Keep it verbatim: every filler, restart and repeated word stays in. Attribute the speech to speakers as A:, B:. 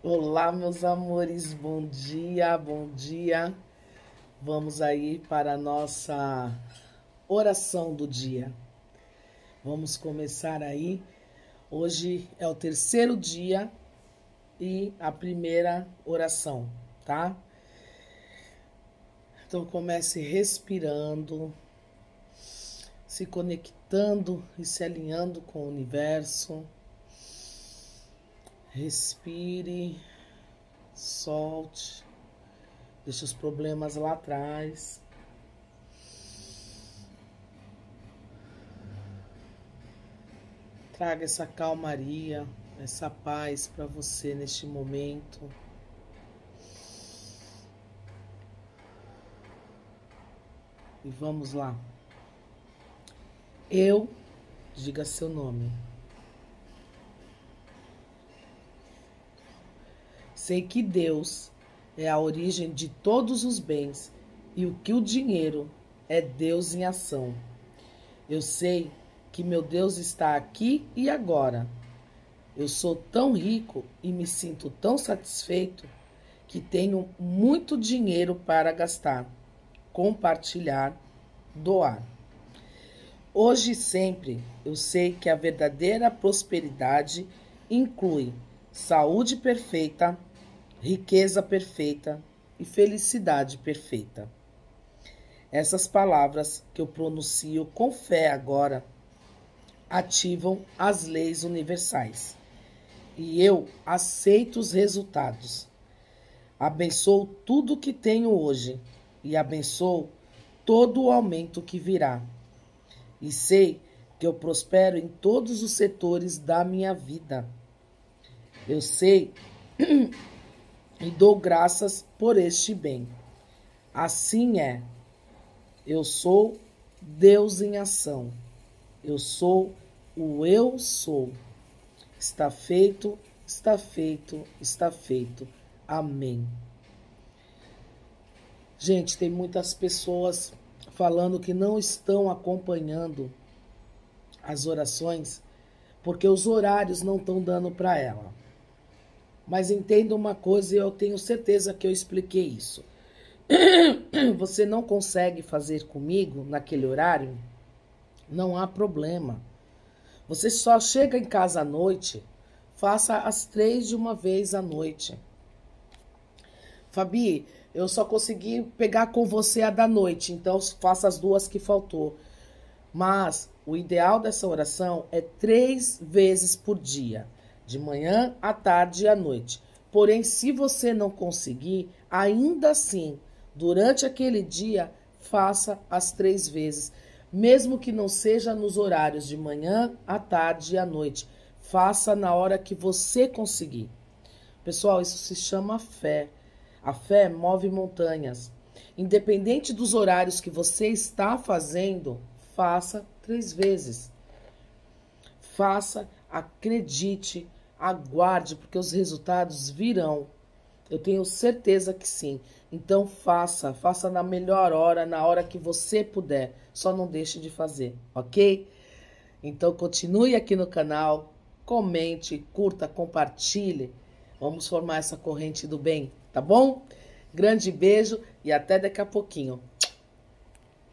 A: Olá, meus amores, bom dia, bom dia. Vamos aí para a nossa oração do dia. Vamos começar aí. Hoje é o terceiro dia e a primeira oração, tá? Então comece respirando, se conectando e se alinhando com o universo. Respire, solte, deixe os problemas lá atrás. Traga essa calmaria, essa paz para você neste momento. E vamos lá. Eu, diga seu nome. Sei que Deus é a origem de todos os bens e o que o dinheiro é Deus em ação. Eu sei que meu Deus está aqui e agora. Eu sou tão rico e me sinto tão satisfeito que tenho muito dinheiro para gastar, compartilhar, doar. Hoje e sempre eu sei que a verdadeira prosperidade inclui saúde perfeita, riqueza perfeita e felicidade perfeita. Essas palavras que eu pronuncio com fé agora ativam as leis universais e eu aceito os resultados. Abençoo tudo que tenho hoje e abençoo todo o aumento que virá. E sei que eu prospero em todos os setores da minha vida. Eu sei e dou graças por este bem. Assim é. Eu sou Deus em ação. Eu sou o eu sou. Está feito, está feito, está feito. Amém. Gente, tem muitas pessoas falando que não estão acompanhando as orações porque os horários não estão dando para ela. Mas entenda uma coisa e eu tenho certeza que eu expliquei isso. Você não consegue fazer comigo naquele horário? Não há problema. Você só chega em casa à noite, faça às três de uma vez à noite. Fabi, eu só consegui pegar com você a da noite, então faça as duas que faltou. Mas o ideal dessa oração é três vezes por dia. De manhã, à tarde e à noite. Porém, se você não conseguir, ainda assim, durante aquele dia, faça as três vezes. Mesmo que não seja nos horários de manhã, à tarde e à noite. Faça na hora que você conseguir. Pessoal, isso se chama fé. A fé move montanhas. Independente dos horários que você está fazendo, faça três vezes. Faça, acredite, aguarde, porque os resultados virão. Eu tenho certeza que sim. Então faça, faça na melhor hora, na hora que você puder. Só não deixe de fazer, ok? Então continue aqui no canal, comente, curta, compartilhe. Vamos formar essa corrente do bem, tá bom? Grande beijo e até daqui a pouquinho.